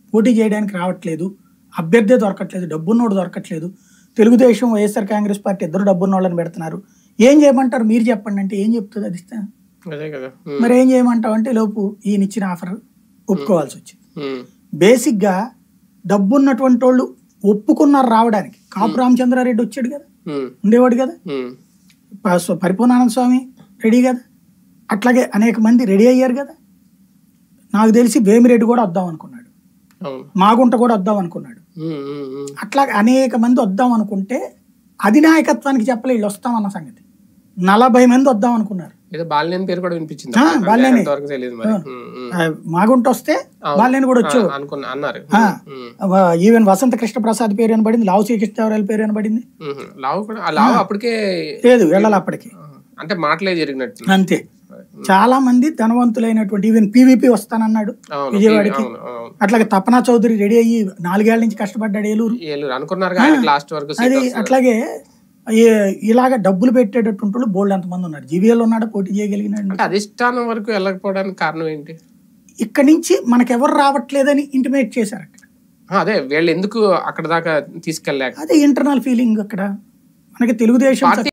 పోటీ చేయడానికి రావట్లేదు, అభ్యర్థి దొరకట్లేదు, డబ్బున్నోడు దొరకట్లేదు, తెలుగుదేశం వైఎస్ఆర్ కాంగ్రెస్ పార్టీ ఇద్దరు డబ్బున్న వాళ్ళని పెడుతున్నారు, ఏం చేయమంటారు మీరు చెప్పండి అంటే ఏం చెప్తుంది అది ఇస్తే? మరి ఏం చేయమంటావు అంటే లోపు ఈయన ఇచ్చిన ఆఫర్ ఒప్పుకోవాల్సి వచ్చింది. బేసిక్గా డబ్బున్నటువంటి వాళ్ళు ఒప్పుకున్నారు రావడానికి. కాపు రామచంద్రారెడ్డి వచ్చాడు కదా, ఉండేవాడు కదా, పరిపూర్ణానంద స్వామి రెడీ కదా, అట్లాగే అనేక మంది రెడీ అయ్యారు కదా. నాకు తెలిసి వేమిరెడ్డి కూడా వద్దాం అనుకున్నాడు, మాగుంట కూడా వద్దాం అనుకున్నాడు. అట్లా అనేక మంది వద్దాం అనుకుంటే అధినాయకత్వానికి చెప్పలే వీళ్ళు వస్తామన్న సంగతి. 40 మంది వద్దాం అనుకున్నారు. మాగుంట వస్తే బాలినేని కూడా వచ్చావు. ఈవెన్ వసంత కృష్ణ ప్రసాద్ పేరు అని పడింది, లావు శ్రీకృష్ణదేవరాయల పేరు అని పడింది. లేదు వెళ్ళాలి అప్పటికి, అంటే మాటలే జరిగినట్టు అంతే. చాలా మంది ధనవంతులైనటువంటి ఈవెన్ పీవీపీ వస్తానన్నాడు విజయవాడకి. అట్లాగే తపనా చౌదరి రెడీ అయ్యి 4 ఏళ్ల నుంచి కష్టపడ్డాడు ఏలూరు అనుకున్నారు. అది అట్లాగే ఇలాగ డబ్బులు పెట్టేటటువంటి బోల్డ్ ఎంతమంది ఉన్నారు. జీవీఎల్ ఉన్నాడు, పోటీ చేయగలిగినాడు. అధిష్టానం వరకు వెళ్ళకపోవడానికి కారణం ఏంటి? ఇక్కడ నుంచి మనకెవరు రావట్లేదని ఇంటిమేట్ చేశారు అక్కడ. అదే వీళ్ళు ఎందుకు అక్కడ దాకా తీసుకెళ్ళాక అదే ఇంటర్నల్ ఫీలింగ్ అక్కడ మనకి. తెలుగుదేశం